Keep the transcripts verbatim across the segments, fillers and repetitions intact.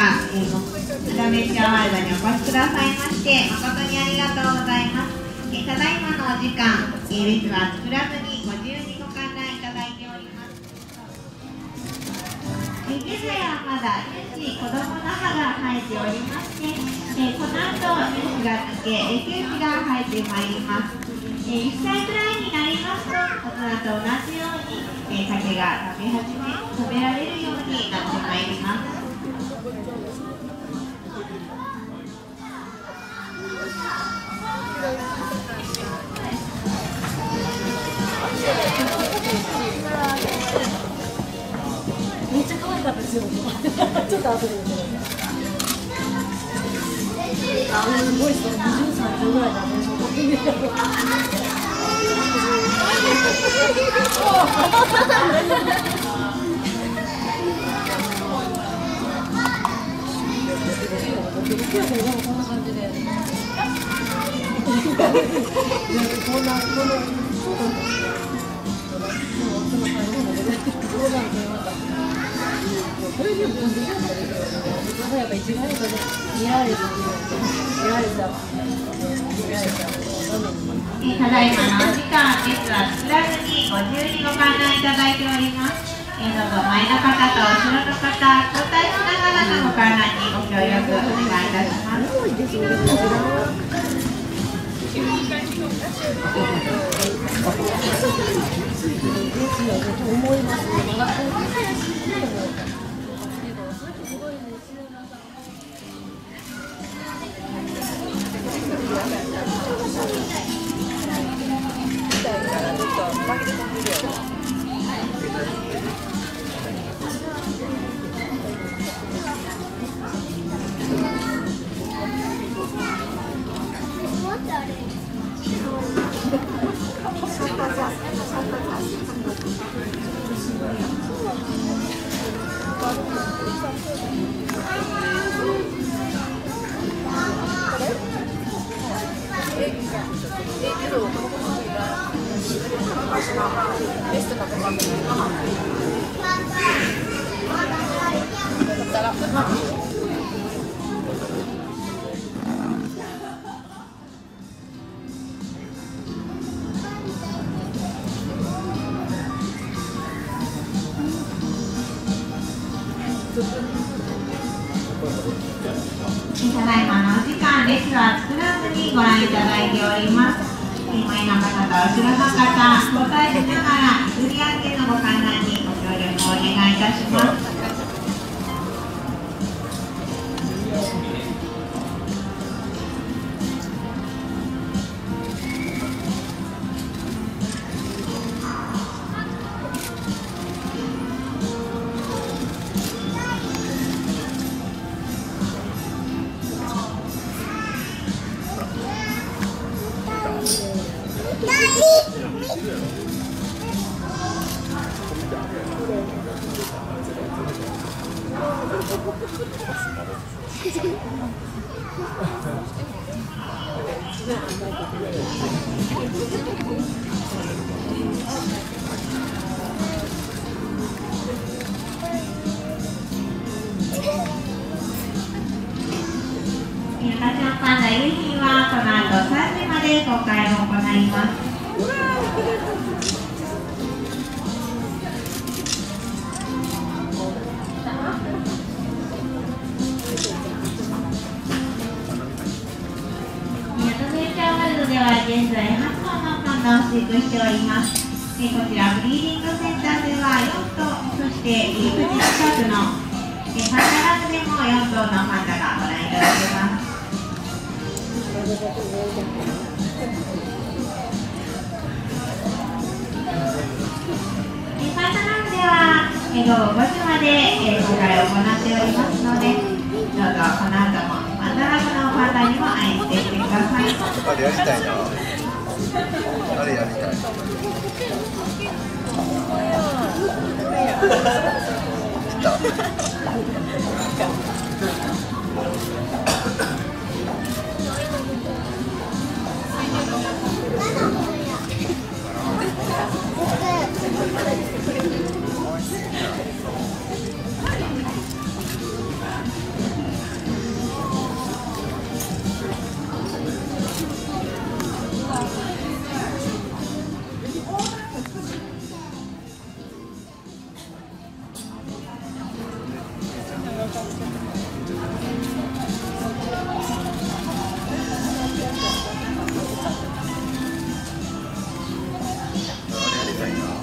は、えー、アドベンチャーワールドにお越しくださいまして誠にありがとうございます。えー、ただいまのお時間、えー、列は作らずにご自由にご観覧いただいております。えー、現在はまだ乳子どもの歯が生えておりまして、えー、この後乳がつけ、えー、臼が生えてまいります。えー、いっさいくらいになりますと大人と同じように、えー、竹が食べ始め食べられるようになってまいります。 めっちゃ可愛かったですよ。ちょっと後で見てください。あ、すごいですね。にじゅう、さんじゅうぐらいだね。こんな感じで。こんな、こんな。これでも本当になんだけど、自分がやっぱ一番いいことで見られる見られた見られたただいまのお時間、列は作らずにご自由にご観覧いただいております。えー、どうぞ前の方と後ろの方、交代しながらのご観覧にご協力お願いいたします。 思いますね。 ただいまのお時間、列は作らずにご覧いただいております。前の方と後ろの方、交代しながら譲り合ってのご観覧にご協力をお願いいたします。赤ちゃんパンダ夕日はこの後さんじまで公開を行います。アドベンチャーワールドでは現在はっとうのパンダを飼育しております。こちらブリーディングセンターではよんとう、そして育児近くのパンダランドでもよんとうのパンダがご覧いただけます。パンダランドでは午後ごじまで公開を行っておりますので、どうぞこの後もパンダランドのパンダにも愛していってください。 あれやりたいな。あれやりたい。来た。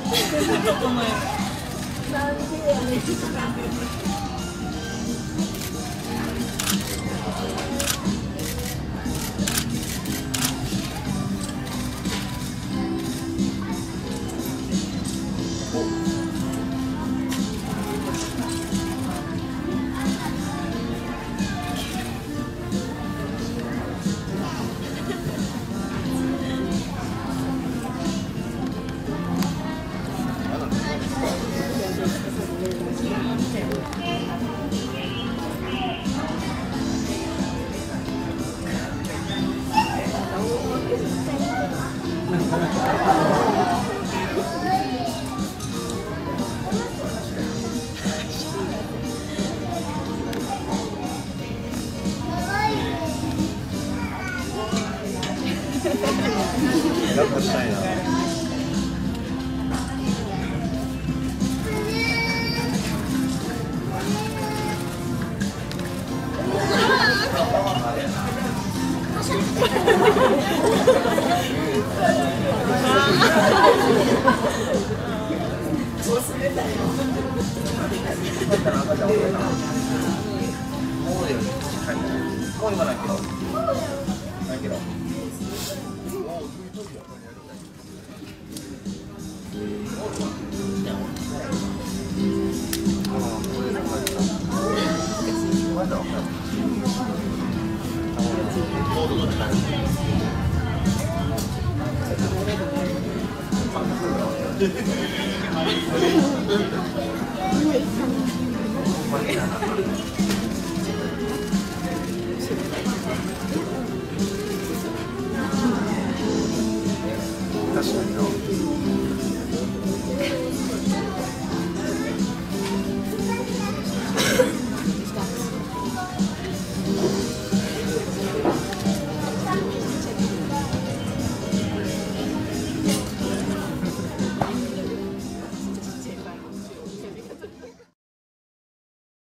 やっぱしたいな。もう今ないけど。ないけど。